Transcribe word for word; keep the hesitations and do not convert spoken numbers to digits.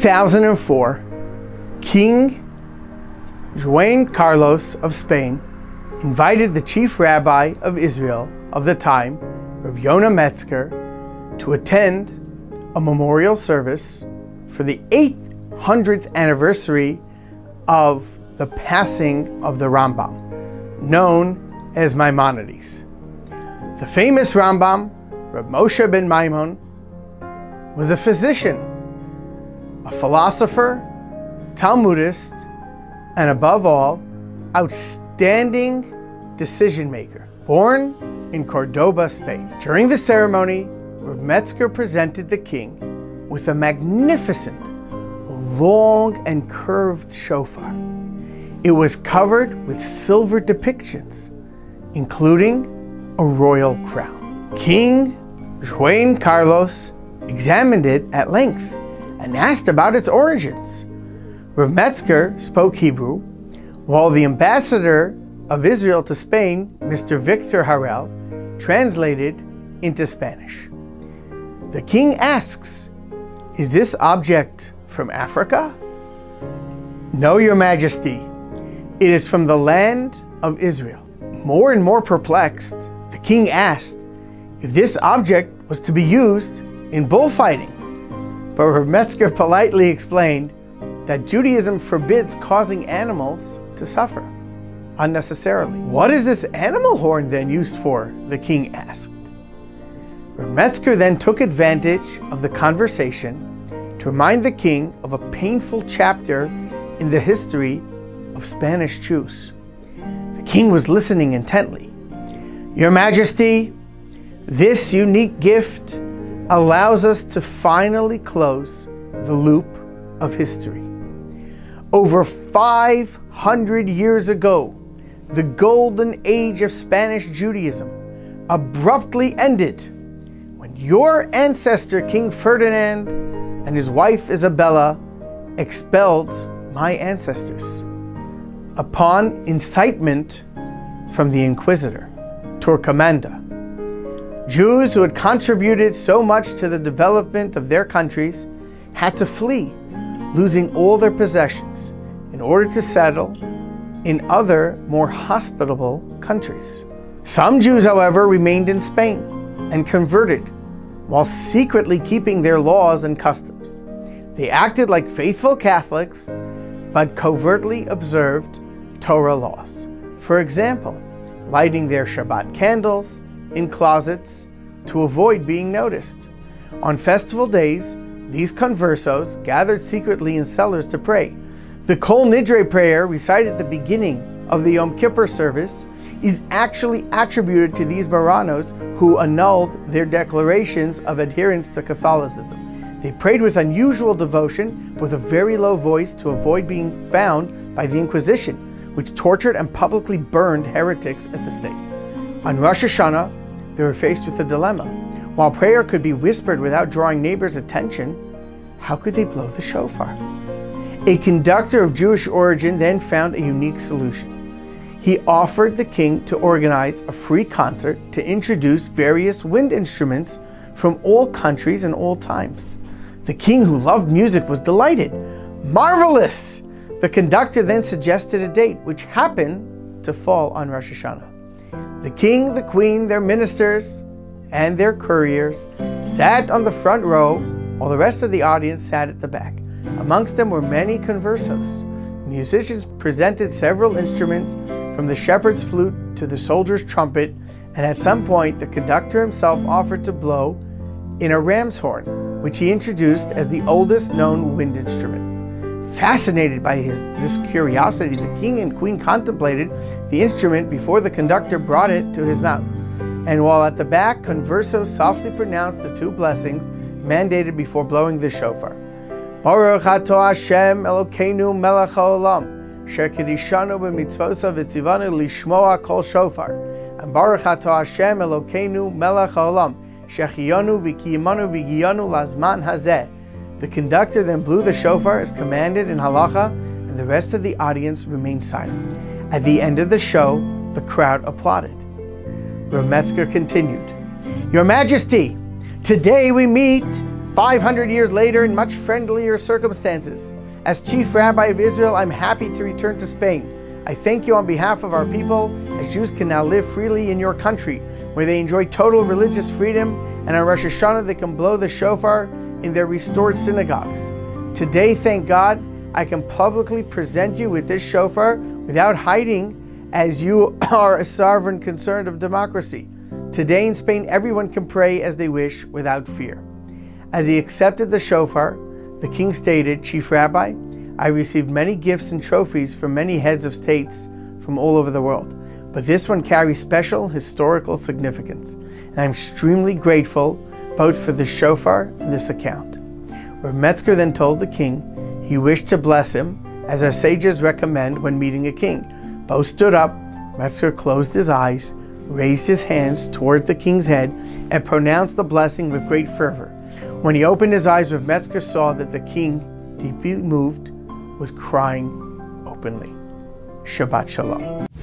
thousand four, King Juan Carlos of Spain invited the chief rabbi of Israel of the time, Rav Yonah Metzger, to attend a memorial service for the eight hundredth anniversary of the passing of the Rambam, known as Maimonides. The famous Rambam, Rav Moshe ben Maimon, was a physician, a philosopher, Talmudist, and above all, outstanding decision maker, born in Cordoba, Spain. During the ceremony, Rav Metzger presented the king with a magnificent, long and curved shofar. It was covered with silver depictions, including a royal crown. King Juan Carlos examined it at length and asked about its origins. Rav Metzger spoke Hebrew, while the ambassador of Israel to Spain, Mister Victor Harel, translated into Spanish. The king asks, "Is this object from Africa?" "No, Your Majesty. It is from the land of Israel." More and more perplexed, the king asked if this object was to be used in bullfighting. But Rav Metzger politely explained that Judaism forbids causing animals to suffer unnecessarily. "What is this animal horn then used for?" the king asked. Rav Metzger then took advantage of the conversation to remind the king of a painful chapter in the history of Spanish Jews. The king was listening intently. "Your Majesty, this unique gift allows us to finally close the loop of history. Over five hundred years ago, the golden age of Spanish Judaism abruptly ended when your ancestor, King Ferdinand, and his wife Isabella expelled my ancestors upon incitement from the Inquisitor, Torquemada. Jews who had contributed so much to the development of their countries had to flee, losing all their possessions in order to settle in other, more hospitable countries. Some Jews, however, remained in Spain and converted while secretly keeping their laws and customs. They acted like faithful Catholics, but covertly observed Torah laws. For example, lighting their Shabbat candles in closets to avoid being noticed. On festival days, these conversos gathered secretly in cellars to pray. The Kol Nidre prayer recited at the beginning of the Yom Kippur service is actually attributed to these Marranos who annulled their declarations of adherence to Catholicism. They prayed with unusual devotion with a very low voice to avoid being found by the Inquisition, which tortured and publicly burned heretics at the stake. On Rosh Hashanah, they were faced with a dilemma. While prayer could be whispered without drawing neighbors' attention, how could they blow the shofar? A conductor of Jewish origin then found a unique solution. He offered the king to organize a free concert to introduce various wind instruments from all countries and all times. The king, who loved music, was delighted. "Marvelous!" The conductor then suggested a date, which happened to fall on Rosh Hashanah. The king, the queen, their ministers, and their couriers sat on the front row, while the rest of the audience sat at the back. Amongst them were many conversos. Musicians presented several instruments, from the shepherd's flute to the soldier's trumpet, and at some point the conductor himself offered to blow in a ram's horn, which he introduced as the oldest known wind instrument. Fascinated by his, this curiosity, the king and queen contemplated the instrument before the conductor brought it to his mouth. And while at the back, conversos softly pronounced the two blessings mandated before blowing the shofar. Baruch atah Hashem Elokeinu melech haolam, asher kedishanu b'mitzvosav v'tzivanu lishmoa kol shofar. And Baruch atah Hashem Elokeinu melech haolam, shechiyanu v'kiyimanu v'giyanu lazman hazeh. The conductor then blew the shofar as commanded in halacha, and the rest of the audience remained silent. At the end of the show, the crowd applauded. Rav Metzger continued, "Your Majesty, today we meet five hundred years later, in much friendlier circumstances, as Chief Rabbi of Israel, I'm happy to return to Spain. I thank you on behalf of our people, as Jews can now live freely in your country, where they enjoy total religious freedom, and on Rosh Hashanah they can blow the shofar in their restored synagogues. Today, thank God, I can publicly present you with this shofar without hiding, as you are a sovereign concern of democracy. Today in Spain, everyone can pray as they wish without fear. As he accepted the shofar, the king stated, Chief Rabbi, I received many gifts and trophies from many heads of states from all over the world, but this one carries special historical significance, and I'm extremely grateful both for the shofar and this account. Rav Metzger then told the king he wished to bless him, as our sages recommend when meeting a king. Both stood up. Metzger closed his eyes, raised his hands toward the king's head, and pronounced the blessing with great fervor. When he opened his eyes, Rav Metzger saw that the king, deeply moved, was crying openly. Shabbat Shalom.